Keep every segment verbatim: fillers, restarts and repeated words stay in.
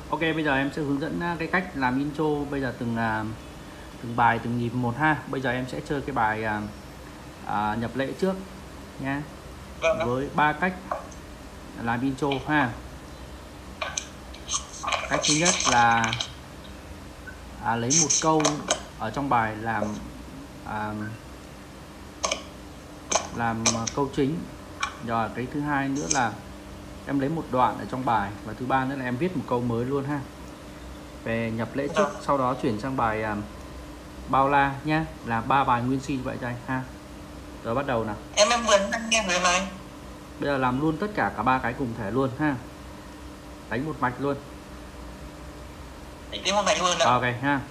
Ok, bây giờ em sẽ hướng dẫn cái cách làm intro bây giờ từng từng bài từng nhịp một ha. Bây giờ em sẽ chơi cái bài à, nhập lễ trước nha. Vâng. Với ba cách làm intro ha. Cách thứ nhất là à, lấy một câu ở trong bài làm à, làm câu chính. Rồi cái thứ hai nữa là em lấy một đoạn ở trong bài, và thứ ba nữa là em viết một câu mới luôn ha. Về nhập lễ trước, sau đó chuyển sang bài à, bao la nhá, là ba bài nguyên si như vậy cho anh ha. Rồi bắt đầu nào. Em em vừa nghe rồi mà. Bây giờ làm luôn tất cả cả ba cái cùng thể luôn ha. Đánh một mạch luôn. Đánh một mạch luôn ạ. Ok ha.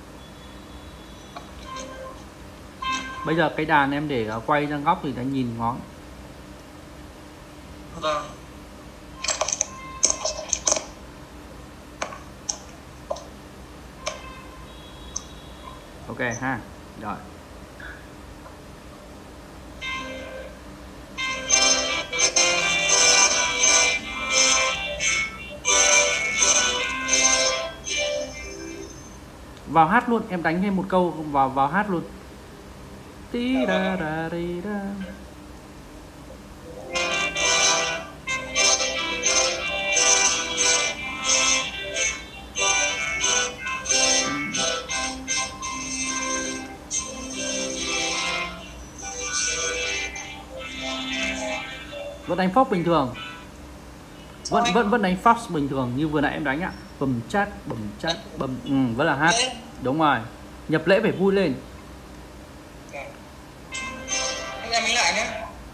Bây giờ cái đàn em để quay ra góc thì anh nhìn ngón. Vâng. Ok ha. Rồi. Vào hát luôn, em đánh thêm một câu vào vào hát luôn. Tí ra ra đi ra. Vẫn đánh phóc bình thường, vẫn vẫn vẫn đánh phóc bình thường như vừa nãy em đánh ạ. Bầm chát bầm chát bầm, ừ, vẫn là hát. Đúng rồi, nhập lễ phải vui lên. Anh em lại nhé.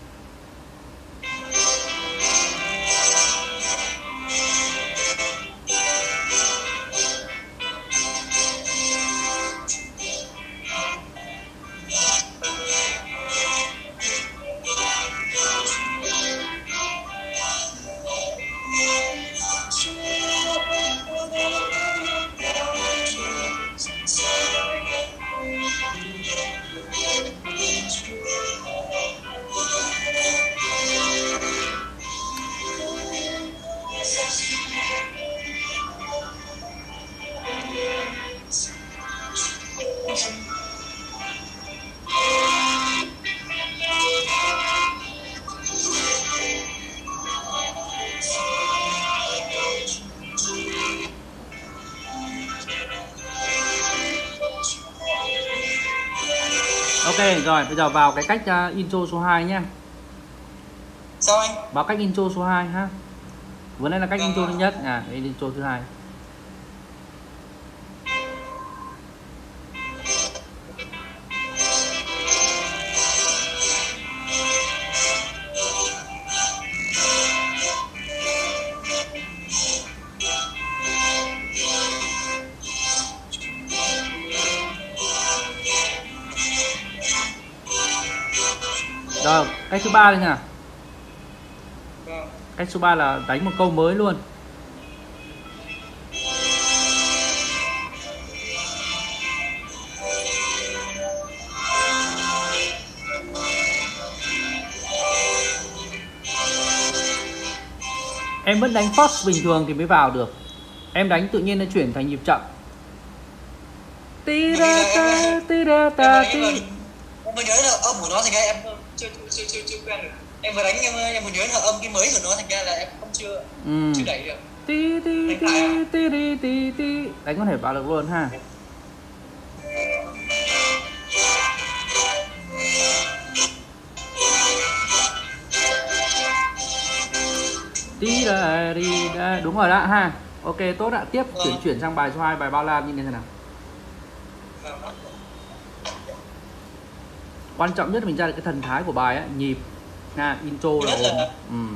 Ok rồi, bây giờ vào cái cách uh, intro số hai nhé. Sao anh? Vào cách intro số hai ha. Vừa nãy là cách intro thứ nhất, à đây intro thứ hai. Rồi, cách thứ ba đây nè. Cách số ba là đánh một câu mới luôn. Em vẫn đánh force bình thường thì mới vào được. Em đánh tự nhiên nó chuyển thành nhịp chậm. Tí ra ta tí ra ta tí. Em mới nhớ là âm của nó thành ra em chưa chưa chưa chưa quen được. Em vừa đánh em em vừa nhớ là âm cái mới của nó thành ra là em không chưa ừ. chưa đẩy được. Tí tí tí tí tí tí tí. Đánh có thể vào được luôn ha. Tí ra đi ra. Đúng rồi đó ha. Ok tốt ạ. Tiếp chuyển chuyển sang bài số hai, bài bao la như thế nào. Quan trọng nhất là mình ra được cái thần thái của bài á, nhịp ha, intro là ổn. Ừ.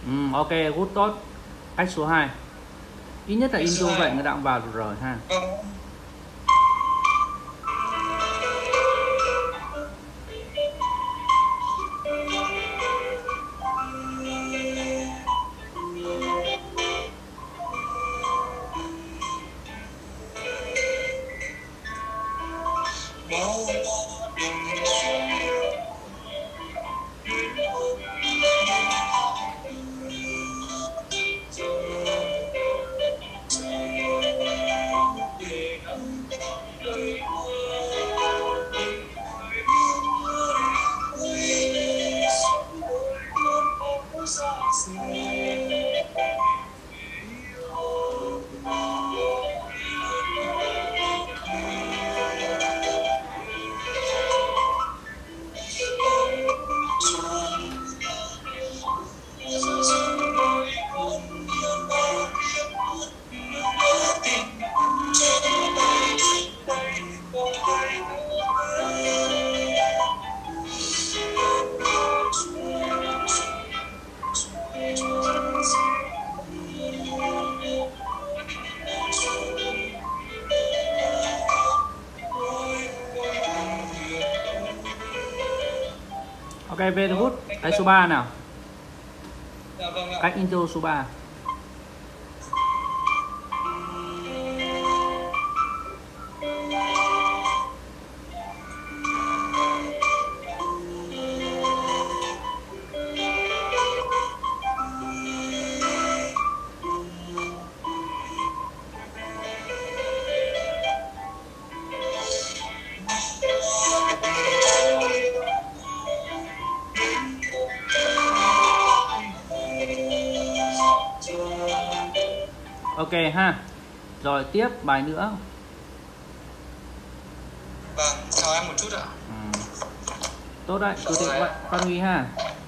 Ừ, ok, good, tốt. Cách số hai. Ít nhất là intro vậy người ta cũng vào được rồi ha. Vâng. Ok, very good. Cái số ba nào. Dạ, vâng ạ. Cách intro số ba. Ok ha. Rồi tiếp bài nữa. Vâng, chào em một chút ạ. Ừ. Tốt đấy, cứ thế vậy, phát huy ha.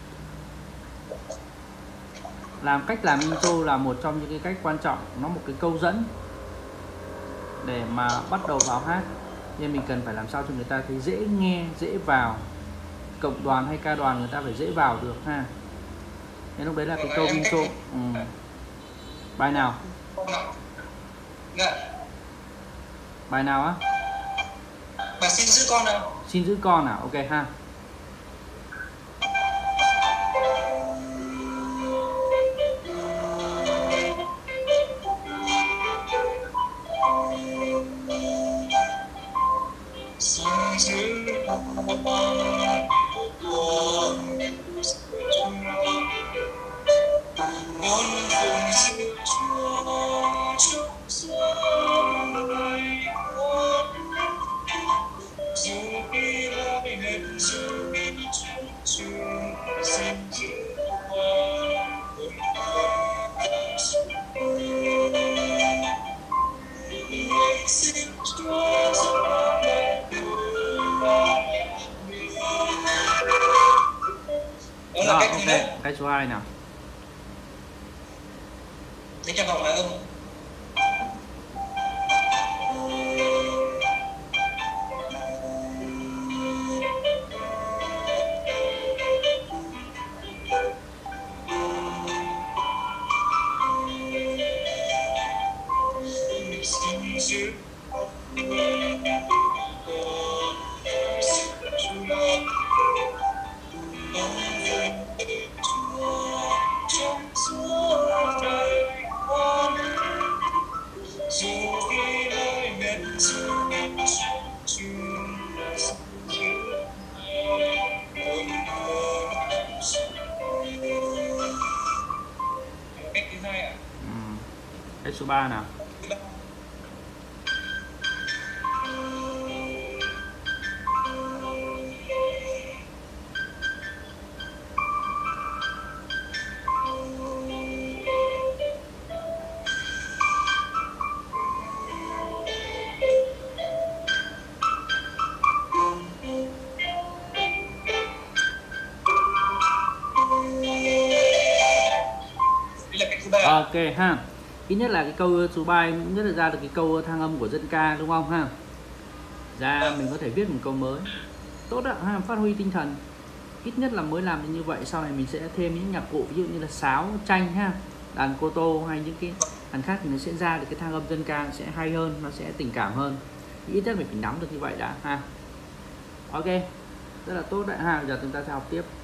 Làm cách làm intro là một trong những cái cách quan trọng, nó một cái câu dẫn để mà bắt đầu vào hát. Nên mình cần phải làm sao cho người ta thấy dễ nghe, dễ vào. Cộng đoàn hay ca đoàn người ta phải dễ vào được ha. Nên lúc đấy là cái câu intro. Ừ. Bài nào? Dạ. Bài nào á? Bài xin giữ con nào. Xin giữ con nào, ok ha. Xin giữ con. Đó, ok, cái số hai nào. Để cho vòng lại âm. Cái số ba nào. Ok ha. Ít nhất là cái câu số ba cũng nhất là ra được cái câu thang âm của dân ca đúng không ha. Ra mình có thể viết một câu mới. Tốt ạ ha, phát huy tinh thần. ít nhất là mới làm như vậy, sau này mình sẽ thêm những nhạc cụ ví dụ như là sáo, tranh ha, đàn cô tô hay những cái đàn khác thì nó sẽ ra được cái thang âm dân ca sẽ hay hơn, nó sẽ tình cảm hơn. Thì ít nhất mình phải nắm được như vậy đã ha. Ok, rất là tốt đấy ha. Giờ chúng ta sẽ học tiếp.